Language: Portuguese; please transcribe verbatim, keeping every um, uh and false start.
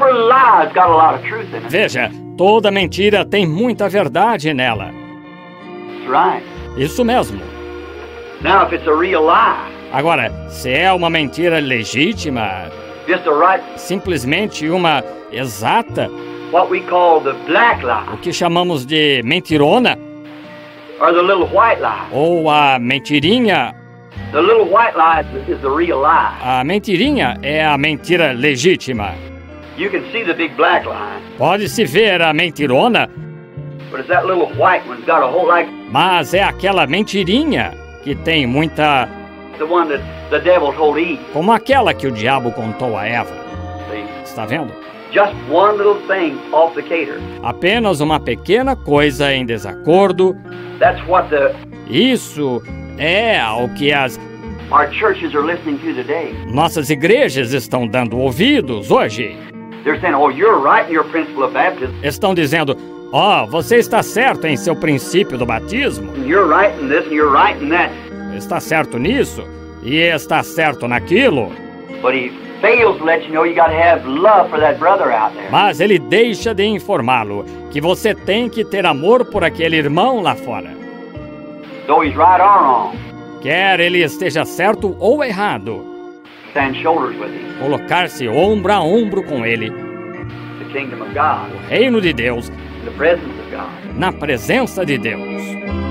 every lie's got a lot of truth in it. Veja, toda mentira tem muita verdade nela. That's right. Isso mesmo. Now, if it's a real lie, Agora, se é uma mentira legítima, just a right, simplesmente uma exata, what we call the black o lie, que chamamos de mentirona, or the little white lie. ou a mentirinha, The little white lie is, is the real lie. a mentirinha é a mentira legítima. You can see the big black lie, Pode-se ver a mentirona, but it's that little white one's got a whole like mas é aquela mentirinha que tem muita... the one that the devil told Eve. como aquela que o diabo contou a Eva. See? Está vendo? Just one little thing off the cater. Apenas uma pequena coisa em desacordo. That's what the Isso é ao que as our churches are listening to today. nossas igrejas estão dando ouvidos hoje. They're saying, "Oh, you're right in your principle of baptism. Estão dizendo, ó, você está certo em seu princípio do batismo. And you're right in this, and you're right in that." Está certo nisso e está certo naquilo. But he fails to let you know you got to have love for that brother out there. Mas ele deixa de informá-lo que você tem que ter amor por aquele irmão lá fora. Though he's right or wrong, Quer ele esteja certo ou errado, stand shoulders with him. colocar-se ombro a ombro com ele, The kingdom of God, o reino de Deus, the presence of God. na presença de Deus.